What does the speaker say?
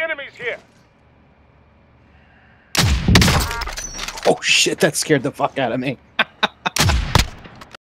Enemies here. Oh shit, that scared the fuck out of me.